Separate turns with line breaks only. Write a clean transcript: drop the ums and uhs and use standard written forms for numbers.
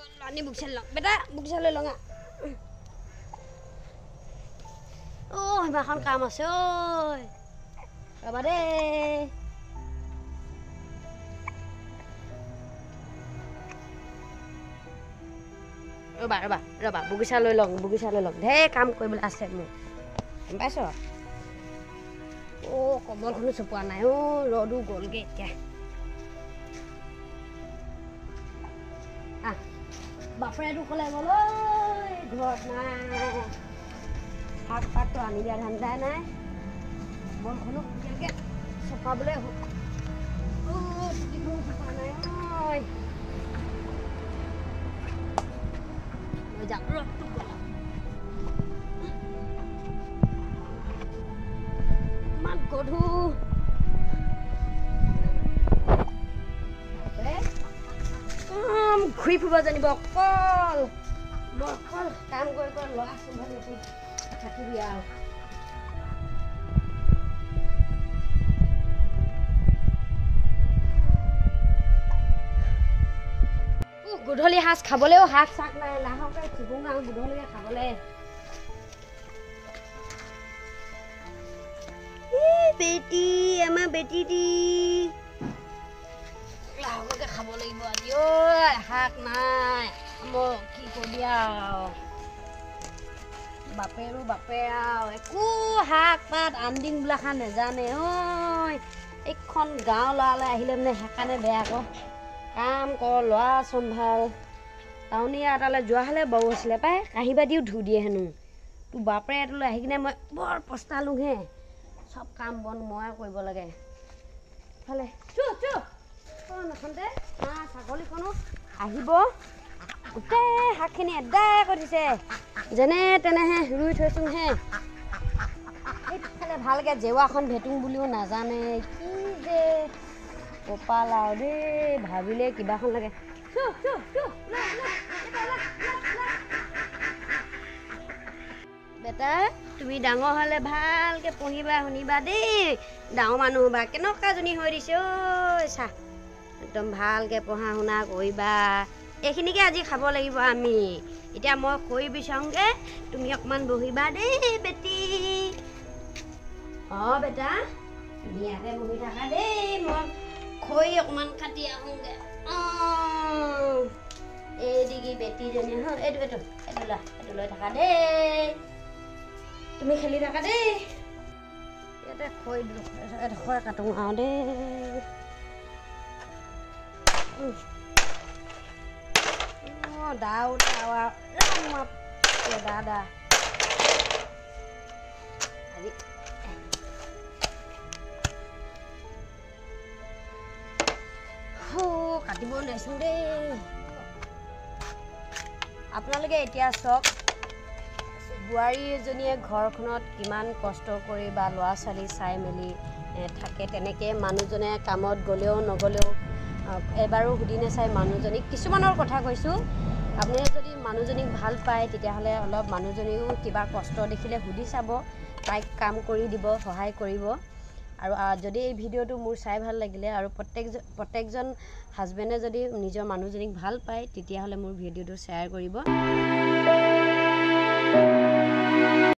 Ani buksan lang. Beta, buksan lo lang. Oh, makan kamas oi. Raba deh. Raba, buksan lo lang. Deh, kamu kau bela aset mu. Sampai so. Oh, kobol kono sepuan ayo, rodu Colgate ya. Bapak itu kalau boleh, grot nah, hak patu ani dia handa nah, bol kono jaga, siapa boleh, di bawah siapa nah, ngajak grot tu kalau, mat kodu. Khui phu bajani bokol kam goi goi lo asu bhale ti thaki dia gudholi has khabole hak sak na lahok kai thibunga gudholi khabole beti ama beti di lahok খাব লাগিব আজি ঐ হাক নাই মই কি কৰি আও বাপেৰো বাপে আও একো হাক পাত আন্দিং বুলা খান নেজানে ঐ এইখন গাঁও লালে আহিলে মানে হেকানে বেয়া ক কাম কৰ লৱা সম্ভাল টাউনিয়া এটালে যোৱা হলে বৌ আছিলে পাই কাহিবা দিও ধু দিয়ে হেনো তু বাপে এটালৈ আহি কিনে মই বৰ পস্তালো হে সব কাম বন মই কৰিব লাগে ভালে চু নাখনতে ছাগলী কোনো আহিব গোটেই শাকখিনি এদাই কৰিছে যেনে তেনেহে ৰুই থৈছোং হে এইফালে ভালকে জেৱাখন ভেটুং বুলিও নাজানে কি যে কপাল আৰু দেই ভাবিলে কিবাখন লাগে বেটা তুমি ডাঙৰ হলে ভালকে পঢ়িবা শুনিবা দেই ডাঙৰ মানুহ বা কেনেকাজনী হৈ দিছে ঐ চা একদম ভালকে পঢ়া শুনা কৰিবা এইখিনিকে আজি খাব লাগিব আমি এতিয়া মই কৈ বিচাৰোঁগে তুমি অকমান বহিবা দেই বেটি বেটা বিয়াতে বহি থাকা দেই মই খৈ অকমান কাটি আহোঁগে এই দিগি বেটিজনী এইটো লৈ থাকা দেই তুমি খেলি থাকা দেই ইয়াতে খৈ এডোখৰ কাটোঁ আৰু দেই daw lamap ya dada আজি কাটিব নাইছো দেই আপোনালোকে এতিয়া চক বুৱাৰী এজনীয়ে ঘৰখনত কিমান কষ্ট কৰি বা ল'ৰা ছোৱালী চাই মেলি থাকে তেনেকে মানুহজনে কামত গলেও নগলেও এবাৰো সুধি নাচাই মানুহজনীক কিছুমানৰ কথা কৈছো আপুনি যদি মানুহজনীক ভাল পায় তেতিয়াহলে অলপ মানুহজনীও কিবা কষ্ট দেখিলে সুধি চাব তাইক কাম কৰি দিব সহায় কৰিব আৰু যদি এই ভিডিওটো মোৰ চাই ভাল লাগিলে আৰু প্ৰত্যেকজন হাজবেণ্ডে যদি নিজৰ মানুহজনীক ভাল পায় তেতিয়াহলে মোৰ ভিডিওটো শ্বেয়াৰ কৰিব